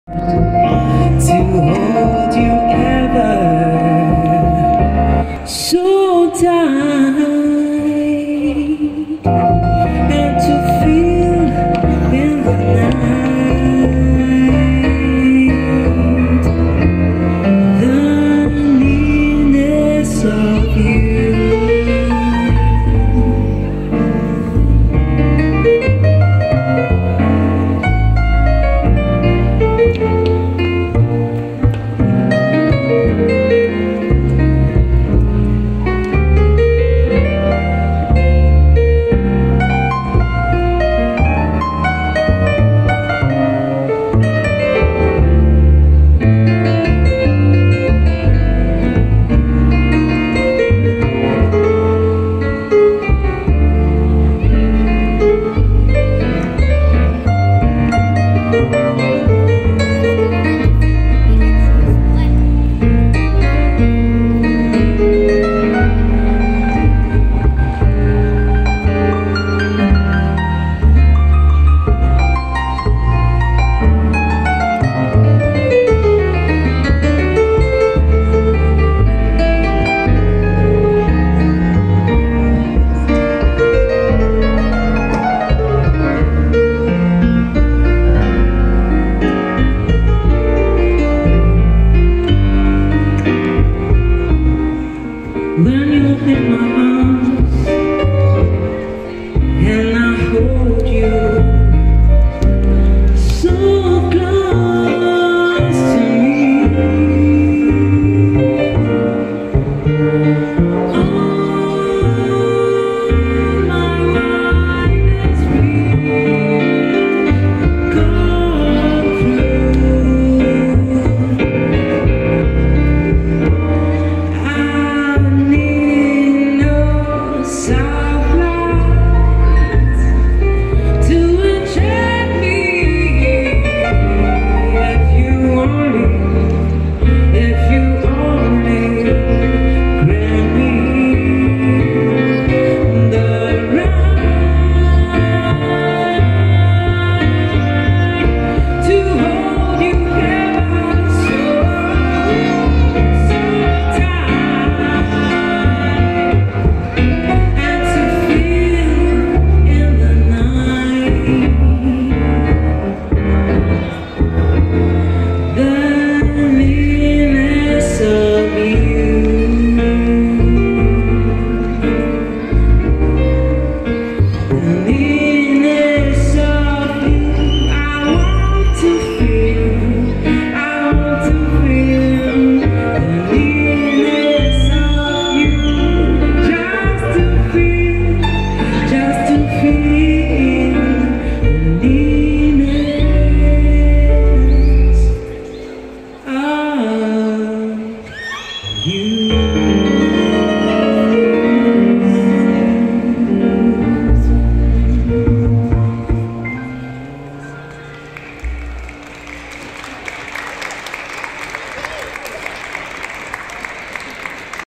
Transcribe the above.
to hold you ever so tight, and to feel in the night the nearness of you. When you're in my arms and I hold you so close to me, all my life has been gone through. I need no soft lights to enchant me. If you only grant me the right to hold you ever so tight, and to feel in the night the nearness of you. The nearness of you. I want to feel the nearness of you. Just to feel the nearness of you.